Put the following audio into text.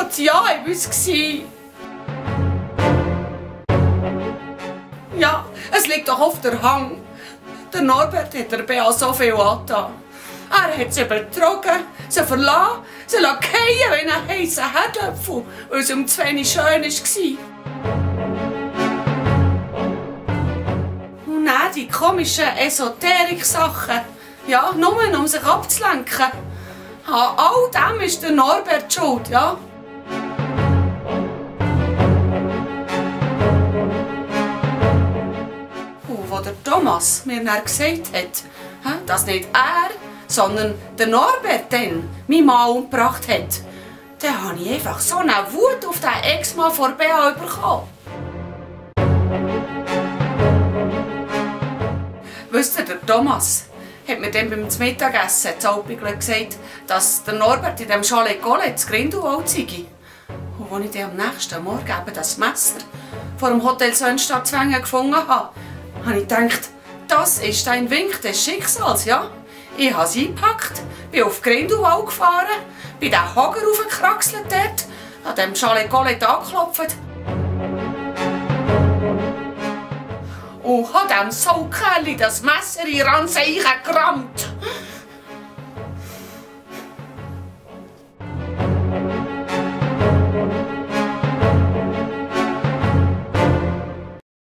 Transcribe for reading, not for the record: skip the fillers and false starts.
das Ja in uns. Ja, es liegt doch auf der Hand. Der Norbert hat der Bea so viel angetan. Er hat sie betrogen, sie verlassen, sie fallen wie ein heißer Herdöpfel, weil es ihm zu wenig schön war. Und dann die komischen Esoterik-Sachen. Ja, nur um sich abzulenken. An all dem ist der Norbert schuld, ja. Und wo der Thomas mir dann gesagt hat, dass nicht er, sondern der Norbert dann meinen Mann umgebracht hat, dann habe ich einfach so eine Wut auf den Ex-Mann vor Bea bekommen. Wisst ihr, der Thomas hat mir dann beim Mittagessen zu Alpigl gesagt, dass der Norbert in dem Chalet Colette zu Grindelwald sei. Und als ich dann am nächsten Morgen eben das Messer vor dem Hotel Sonnenstadt-Zwängen gefunden habe, habe ich gedacht, das ist ein Wink des Schicksals, ja? Ich habe es eingepackt, bin auf Grindelwald gefahren, bin den Hager raufgekraxelt dort, an dem Chalet Colette angeklopft. Und habe dem Saukerli das Messer in den Ranzen eingerammt.